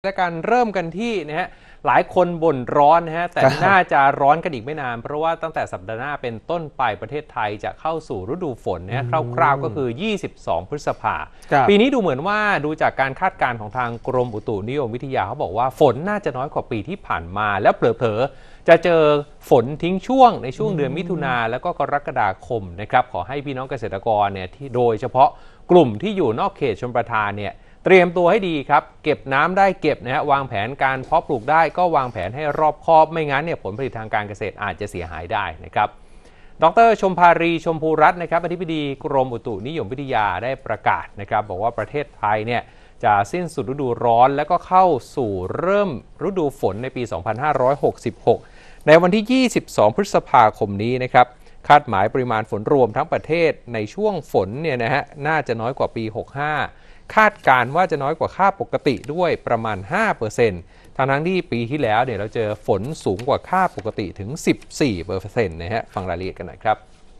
และการเริ่มกันที่นะฮะหลายคนบ่นร้อนนะฮะแต่น่าจะร้อนกันอีกไม่นานเพราะว่าตั้งแต่สัปดาห์หน้าเป็นต้นไปประเทศไทยจะเข้าสู่ฤดูฝนนะฮะคร่าวๆก็คือ22พฤษภาปีนี้ดูเหมือนว่าดูจากการคาดการณ์ของทางกรมอุตุนิยมวิทยาเขาบอกว่าฝนน่าจะน้อยกว่าปีที่ผ่านมาแล้วเผลอๆจะเจอฝนทิ้งช่วงในช่วงเดือนมิถุนาแล้วก็กรกฎาคมนะครับขอให้พี่น้องเกษตรกรเนี่ยที่โดยเฉพาะกลุ่มที่อยู่นอกเขตชลประทานเนี่ยเตรียมตัวให้ดีครับเก็บน้ำได้เก็บนะฮะวางแผนการเพาะปลูกได้ก็วางแผนให้รอบคอบไม่งั้นเนี่ยผลผลิตทางการเกษตรอาจจะเสียหายได้นะครับดร.ชมภารีชมพูรัตน์นะครับอธิบดีกรมอุตุนิยมวิทยาได้ประกาศนะครับบอกว่าประเทศไทยเนี่ยจะสิ้นสุดฤดูร้อนแล้วก็เข้าสู่เริ่มฤดูฝนในปี 2566 ในวันที่ 22 พฤษภาคมนี้นะครับคาดหมายปริมาณฝนรวมทั้งประเทศในช่วงฝนเนี่ยนะฮะน่าจะน้อยกว่าปี 65คาดการว่าจะน้อยกว่าค่าปกติด้วยประมาณ 5% ทั้งที่ปีที่แล้วเนี่ยเราเจอฝนสูงกว่าค่าปกติถึง 14% นะฮะฟังรายละเอียดกันหน่อยครับ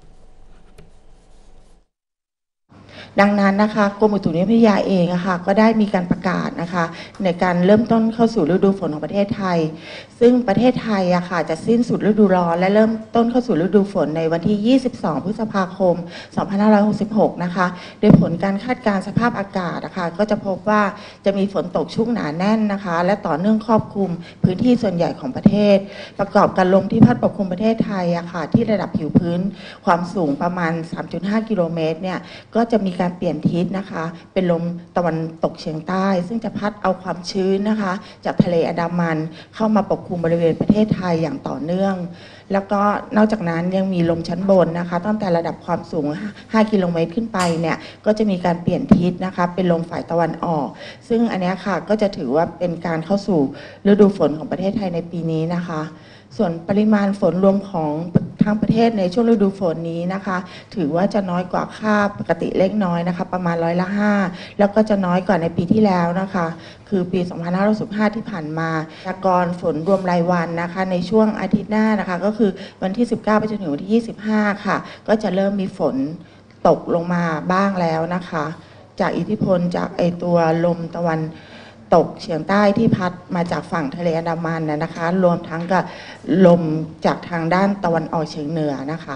ดังนั้นนะคะกรมอุตุนิยมวิทยาเองนะคะก็ได้มีการประกาศนะคะในการเริ่มต้นเข้าสู่ฤดูฝนของประเทศไทยซึ่งประเทศไทยจะสิ้นสุดฤดูร้อนและเริ่มต้นเข้าสู่ฤดูฝนในวันที่ 22 พฤษภาคม 2566 นะคะโดยผลการคาดการณ์สภาพอากาศนะคะก็จะพบว่าจะมีฝนตกชุกหนาแน่นนะคะและต่อเนื่องครอบคลุมพื้นที่ส่วนใหญ่ของประเทศประกอบกับลมที่พัดปกคลุมประเทศไทยที่ระดับผิวพื้นความสูงประมาณ 3.5 กิโลเมตรเนี่ยก็จะมีการเปลี่ยนทิศนะคะเป็นลมตะวันตกเฉียงใต้ซึ่งจะพัดเอาความชื้นนะคะจากทะเลอันดามันเข้ามาปกคลุมบริเวณประเทศไทยอย่างต่อเนื่องแล้วก็นอกจากนั้นยังมีลมชั้นบนนะคะตั้งแต่ระดับความสูง5 กิโลเมตรขึ้นไปเนี่ยก็จะมีการเปลี่ยนทิศนะคะเป็นลมฝ่ายตะวันออกซึ่งอันนี้ค่ะก็จะถือว่าเป็นการเข้าสู่ฤดูฝนของประเทศไทยในปีนี้นะคะส่วนปริมาณฝนรวมของทั้งประเทศในช่วงฤดูฝนนี้นะคะถือว่าจะน้อยกว่าค่าปกติเล็กน้อยนะคะประมาณ5%แล้วก็จะน้อยกว่าในปีที่แล้วนะคะคือปี 2565 ที่ผ่านมาพยากรณ์ฝนรวมรายวันนะคะในช่วงอาทิตย์หน้านะคะก็คือวันที่ 19 ไปจนถึงวันที่ 25 ค่ะก็จะเริ่มมีฝนตกลงมาบ้างแล้วนะคะจากอิทธิพลจากตัวลมตะวันตกเฉียงใต้ที่พัดมาจากฝั่งทะเลอันดามันนะคะรวมทั้งกับลมจากทางด้านตะวันออกเฉียงเหนือนะคะ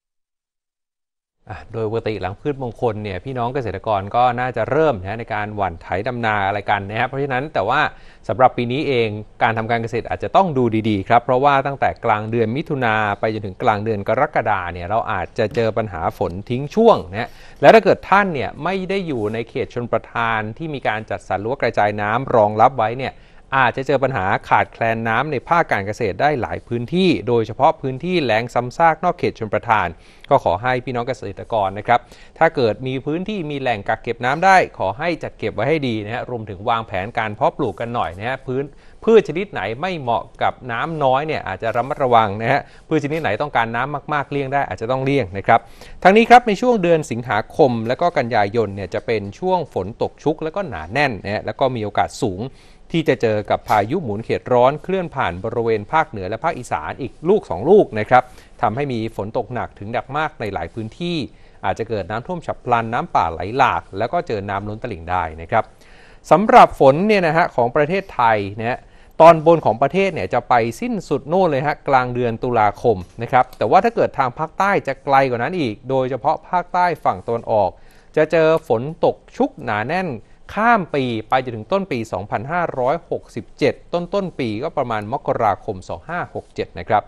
โดยปกติหลังพืชมงคลเนี่ยพี่น้องเกษตรกรก็น่าจะเริ่มนะในการหว่านไถดำนาอะไรกันนะครับเพราะฉะนั้นแต่ว่าสำหรับปีนี้เองการทำการเกษตรอาจจะต้องดูดีๆครับเพราะว่าตั้งแต่กลางเดือนมิถุนาไปจนถึงกลางเดือนกรกฎาเนี่ยเราอาจจะเจอปัญหาฝนทิ้งช่วงนะแล้วถ้าเกิดท่านเนี่ยไม่ได้อยู่ในเขตชลประทานที่มีการจัดสรรหรือว่ากระจายน้ำรองรับไว้เนี่ยอาจจะเจอปัญหาขาดแคลนน้ำในภาคการเกษตรได้หลายพื้นที่โดยเฉพาะพื้นที่แล้งซ้ำซากนอกเขตชลประทานก็ขอให้พี่น้องเกษตรกรนะครับถ้าเกิดมีพื้นที่มีแหล่งกักเก็บน้ำได้ขอให้จัดเก็บไว้ให้ดีนะฮะรวมถึงวางแผนการเพาะปลูกกันหน่อยนะฮะพืชชนิดไหนไม่เหมาะกับน้ำน้อยเนี่ยอาจจะระมัดระวังนะฮะพืชชนิดไหนต้องการน้ำมากๆเลี่ยงได้อาจจะต้องเลี่ยงนะครับทั้งนี้ครับในช่วงเดือนสิงหาคมและก็กันยายนเนี่ยจะเป็นช่วงฝนตกชุกและก็หนาแน่นนะแล้วก็มีโอกาสสูงที่จะเจอกับพายุหมุนเขตร้อนเคลื่อนผ่านบริเวณภาคเหนือและภาคอีสานอีกลูก2 ลูกนะครับทำให้มีฝนตกหนักถึงหนักมากในหลายพื้นที่อาจจะเกิดน้ำท่วมฉับพลันน้ำป่าไหลหลากแล้วก็เจอน้ำล้นตลิ่งได้นะครับสำหรับฝนเนี่ยนะฮะของประเทศไทยเนี่ยตอนบนของประเทศเนี่ยจะไปสิ้นสุดโน่นเลยฮะกลางเดือนตุลาคมนะครับแต่ว่าถ้าเกิดทางภาคใต้จะไกลกว่านั้นอีกโดยเฉพาะภาคใต้ฝั่งตะวันออกจะเจอฝนตกชุกหนาแน่นข้ามปีไปจนถึงต้นปี 2567 ต้นปีก็ประมาณมกราคม 2567 นะครับ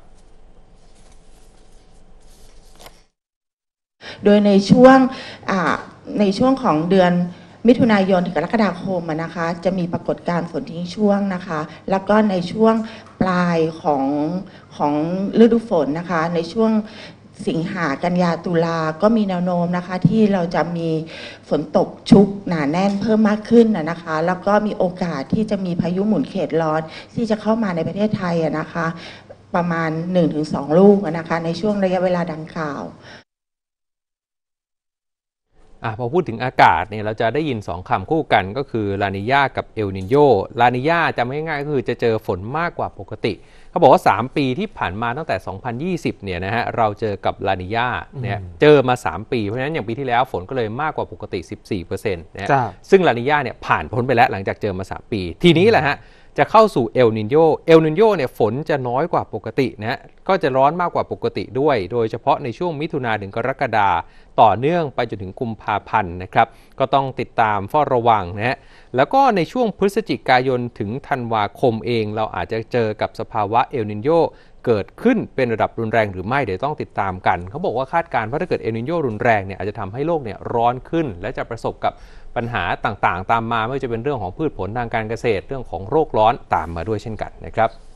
โดยในช่วงของเดือนมิถุนายนถึงกรกฎาคมนะคะจะมีปรากฏการณ์ฝนทิ้งช่วงนะคะแล้วก็ในช่วงปลายของฤดูฝนนะคะในช่วงสิงหากันยาตุลาก็มีแนวโน้มนะคะที่เราจะมีฝนตกชุกหนาแน่นเพิ่มมากขึ้นนะคะแล้วก็มีโอกาสที่จะมีพายุหมุนเขตร้อนที่จะเข้ามาในประเทศไทยนะคะประมาณ 1-2 ลูกนะคะในช่วงระยะเวลาดังกล่าวพอพูดถึงอากาศเนี่ยเราจะได้ยิน2คำคู่กันก็คือลานิญากับเอลนิโญลานิญาจำง่ายๆก็คือจะเจอฝนมากกว่าปกติเขาบอกว่า3ปีที่ผ่านมาตั้งแต่2020เนี่ยนะฮะเราเจอกับลานิญาเนี่ยเจอมา3ปีเพราะฉะนั้นอย่างปีที่แล้วฝนก็เลยมากกว่าปกติ 14% นะฮะซึ่งลานิญาเนี่ยผ่านพ้นไปแล้วหลังจากเจอมา3ปีทีนี้แหละฮะจะเข้าสู่เอลนิโญเนี่ยฝนจะน้อยกว่าปกตินะก็จะร้อนมากกว่าปกติด้วยโดยเฉพาะในช่วงมิถุนาถึงกรกฎาต่อเนื่องไปจนถึงกุมภาพันธ์นะครับก็ต้องติดตามเฝ้าระวังนะฮะแล้วก็ในช่วงพฤศจิกายนถึงธันวาคมเองเราอาจจะเจอกับสภาวะเอลนิโญเกิดขึ้นเป็นระดับรุนแรงหรือไม่เดี๋ยวต้องติดตามกันเขาบอกว่าคาดการณ์ว่าถ้าเกิดเอลนิโญรุนแรงเนี่ยอาจจะทำให้โลกเนี่ยร้อนขึ้นและจะประสบกับปัญหาต่างๆตามมาไม่ว่าจะเป็นเรื่องของพืชผลทางการเกษตรเรื่องของโรคร้อนตามมาด้วยเช่นกันนะครับ